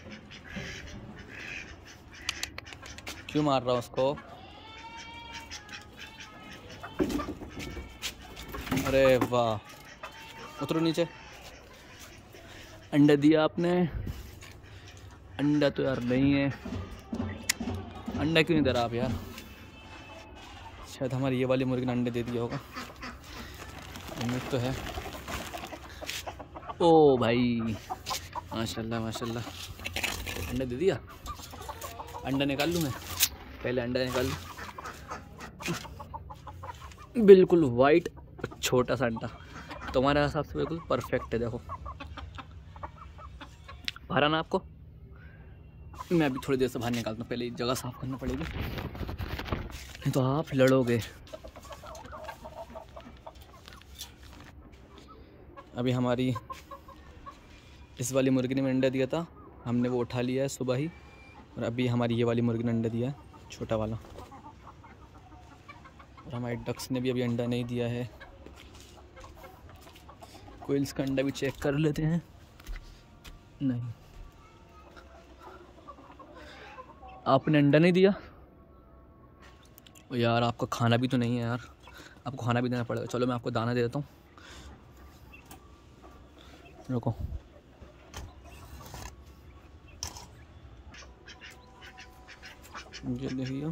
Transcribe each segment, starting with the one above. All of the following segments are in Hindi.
क्यों मार रहा हूँ उसको? अरे वाह, उतरो नीचे। अंडा दिया आपने? अंडा तो यार नहीं है। अंडा क्यों नहीं दे रहा आप यार? शायद हमारी ये वाली मुर्गी ने अंडे दे दिया होगा, उम्मीद तो है। ओ भाई, माशाल्लाह माशाल्लाह, अंडा दे दिया। अंडा निकाल लूँ मैं? पहले अंडा निकाल लूँ। बिल्कुल वाइट छोटा सा अंडा, तुम्हारे हिसाब से बिल्कुल परफेक्ट है। देखो भरा ना आपको? मैं अभी थोड़ी देर से बाहर निकालता हूँ, पहले जगह साफ करना पड़ेगी, नहीं तो आप लड़ोगे। अभी हमारी इस वाली मुर्गी ने अंडा दिया था, हमने वो उठा लिया है सुबह ही, और अभी हमारी ये वाली मुर्गी ने अंडा दिया है, छोटा वाला। और हमारी डक्स ने भी अभी अंडा नहीं दिया है। कोयल्स का अंडा भी चेक कर लेते हैं। नहीं, आपने अंडा नहीं दिया? ओ यार, आपका खाना भी तो नहीं है यार, आपको खाना भी देना पड़ेगा। चलो मैं आपको दाना दे देता हूँ, रुको। ये देखिए,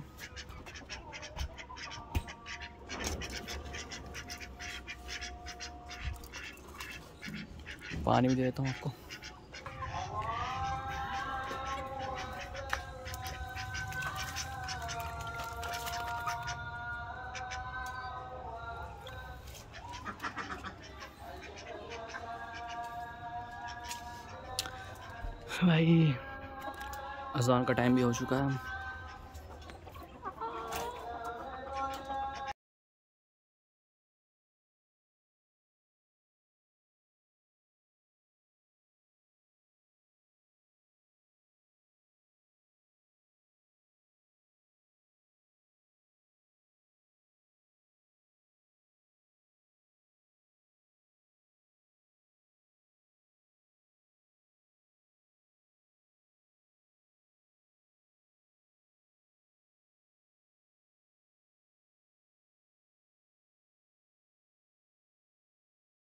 पानी भी दे देता हूँ आपको। भाई अज़ान का टाइम भी हो चुका है,